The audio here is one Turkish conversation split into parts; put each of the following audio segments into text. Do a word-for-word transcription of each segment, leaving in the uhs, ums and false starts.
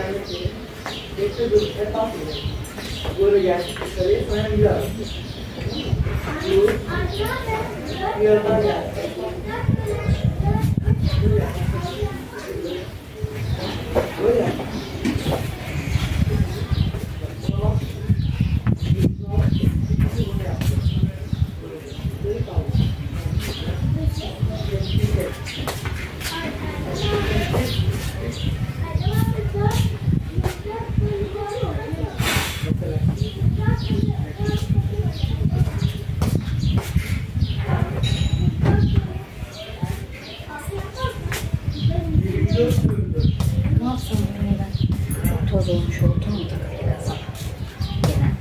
gelmesi. Bekle dur, hep atmıyor. Böyle gelsin dışarıya, sonra bir daha. Dur. Bir yerden gel. Böyle. Ne yapsam neden? Çok toz olmuş oldu mu da biraz ama. Genel.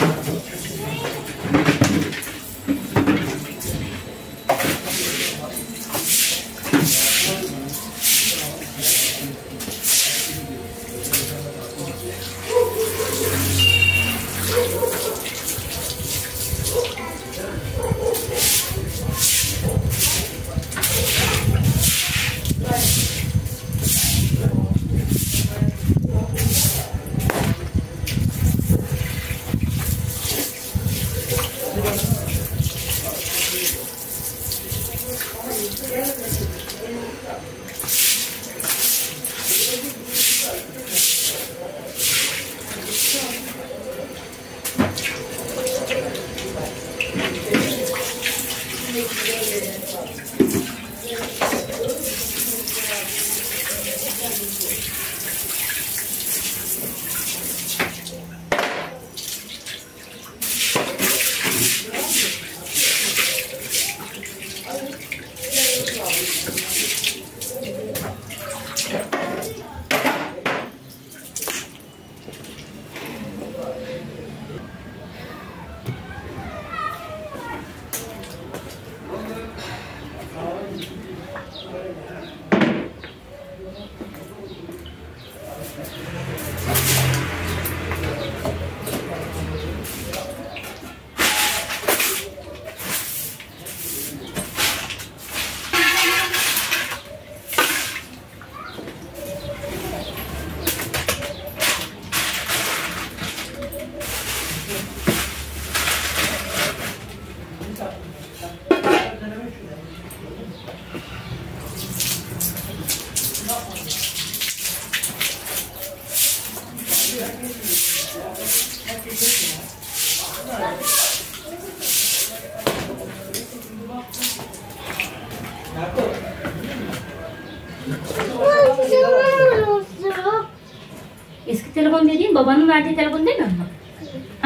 Eski telefon dediğin babanın verdiği telefon demiyor musun? Ha?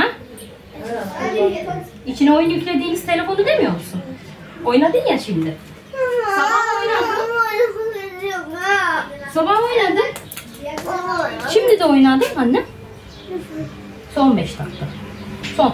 İçine oyun yüklediğiniz telefonu demiyor musun? Oynadın ya şimdi. Sabah oynadın. Sabah oynadın. Şimdi de oynadın anne. Son beş dakika. Son.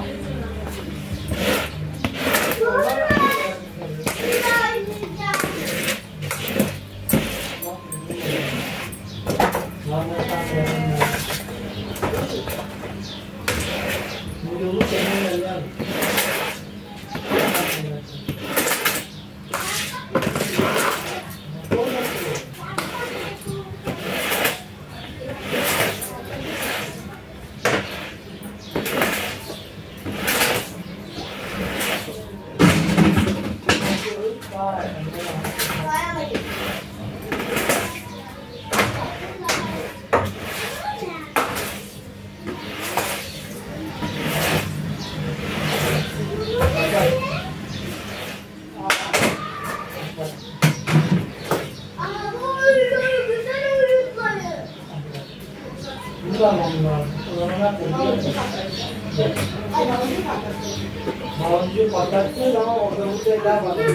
Baloncu patlattı ama orada bu şeyler var.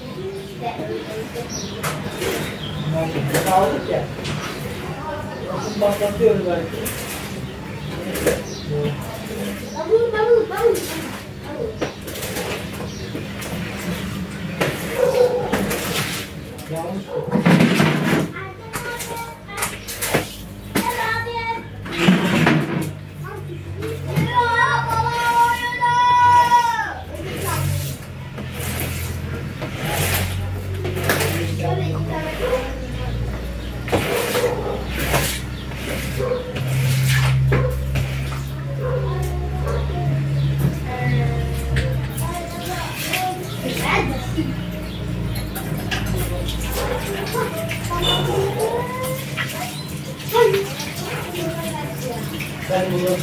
Aldık ya. Nasıl patlatıyoruz belki. Babul babul babul. Yanlış. Ben bunu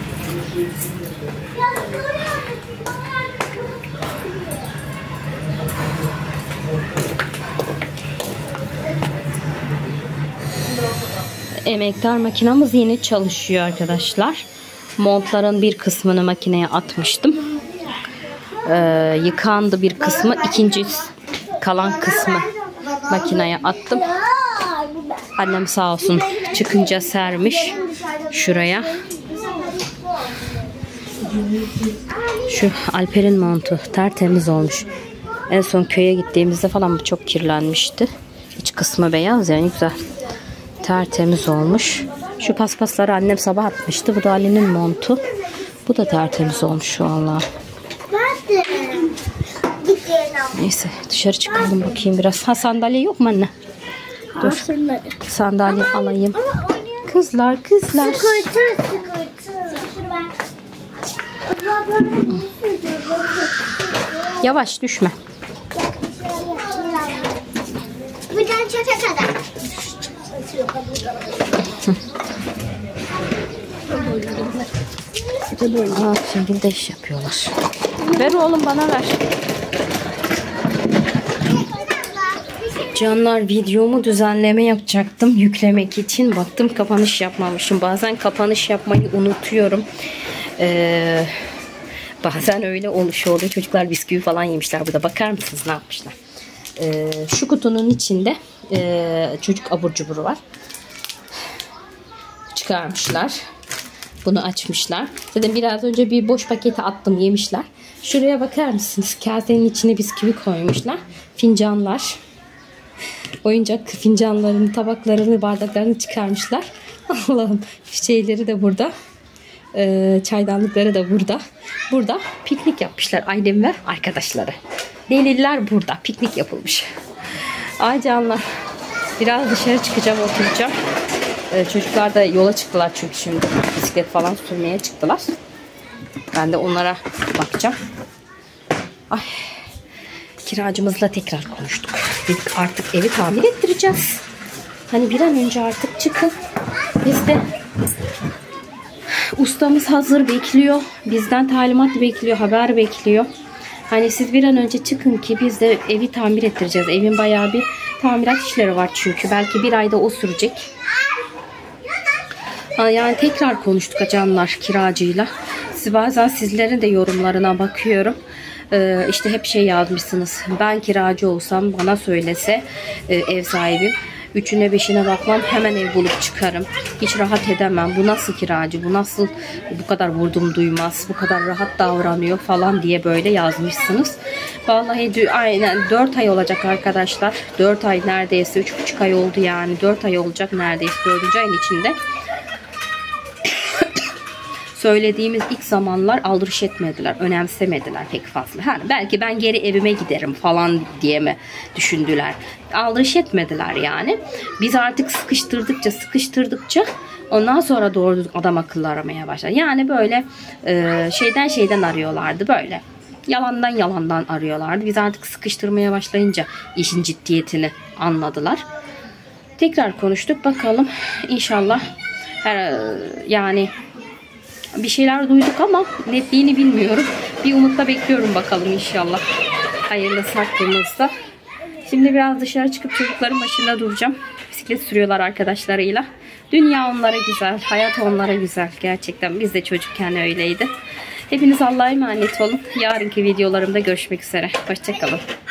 Emektar makinamız yeni çalışıyor arkadaşlar. Montların bir kısmını makineye atmıştım. Ee, yıkandı bir kısmı. İkinci kalan kısmı makineye attım. Annem sağ olsun çıkınca sermiş şuraya. Şu Alper'in montu tertemiz olmuş. En son köye gittiğimizde falan bu çok kirlenmişti. İç kısmı beyaz yani güzel. Tertemiz olmuş. Şu paspasları annem sabah atmıştı. Bu da Ali'nin montu. Bu da tertemiz olmuş vallahi. Neyse dışarı çıkalım bakayım biraz. Ha sandalye yok mu anne? Dur. Sandalye alayım. Kızlar kızlar. Yavaş düşme. Buradan çöpe kadar. Aa, şimdi de iş yapıyorlar. Ver oğlum bana ver. Canlar videomu düzenleme yapacaktım yüklemek için. Baktım kapanış yapmamışım. Bazen kapanış yapmayı unutuyorum. Ee, bazen öyle oluşu oluyor. Çocuklar bisküvi falan yemişler burada. Bakar mısınız ne yapmışlar? Ee, şu kutunun içinde e, çocuk abur cuburu var. Çıkarmışlar. Bunu açmışlar. Zaten biraz önce bir boş paketi attım yemişler. Şuraya bakar mısınız? Kasenin içine bisküvi koymuşlar. Fincanlar. Oyuncak fincanlarını, tabaklarını, bardaklarını çıkarmışlar. Allah'ım şeyleri de burada. Ee, çaydanlıkları da burada. Burada piknik yapmışlar ailem ve arkadaşları. Deliller burada. Piknik yapılmış. Ay canlar. Biraz dışarı çıkacağım, oturacağım. Ee, çocuklar da yola çıktılar çünkü şimdi. Bisiklet falan sürmeye çıktılar. Ben de onlara bakacağım. Ay. Kiracımızla tekrar konuştuk. Dedik artık evi tamir ettireceğiz. Hani bir an önce artık çıkın. Biz de ustamız hazır bekliyor. Bizden talimat bekliyor, haber bekliyor. Hani siz bir an önce çıkın ki biz de evi tamir ettireceğiz. Evin bayağı bir tamirat işleri var çünkü. Belki bir ayda o sürecek. Yani tekrar konuştuk canlar kiracıyla. Siz bazen sizlerin de yorumlarına bakıyorum. Ee, işte hep şey yazmışsınız. Ben kiracı olsam bana söylese e, ev sahibim. Üçüne beşine bakmam, hemen ev bulup çıkarım. Hiç rahat edemem. Bu nasıl kiracı? Bu nasıl bu kadar vurdum duymaz? Bu kadar rahat davranıyor falan diye böyle yazmışsınız. Vallahi aynen dört ay olacak arkadaşlar. dört ay neredeyse. üç buçuk ay oldu yani. dört ay olacak neredeyse. dördüncü ayın içinde. Söylediğimiz ilk zamanlar aldırış etmediler, önemsemediler pek fazla. Yani belki ben geri evime giderim falan diye mi düşündüler. Aldırış etmediler yani. Biz artık sıkıştırdıkça sıkıştırdıkça ondan sonra doğru adam akıllı aramaya başladı. Yani böyle e, şeyden şeyden arıyorlardı böyle. Yalandan yalandan arıyorlardı. Biz artık sıkıştırmaya başlayınca işin ciddiyetini anladılar. Tekrar konuştuk bakalım inşallah her, yani bir şeyler duyduk ama netliğini bilmiyorum. Bir umutla bekliyorum bakalım inşallah. Hayırlısı hakkımızda. Şimdi biraz dışarı çıkıp çocukların başında duracağım. Bisiklet sürüyorlar arkadaşlarıyla. Dünya onlara güzel, hayat onlara güzel. Gerçekten biz de çocukken öyleydi. Hepiniz Allah'a emanet olun. Yarınki videolarımda görüşmek üzere. Hoşça kalın.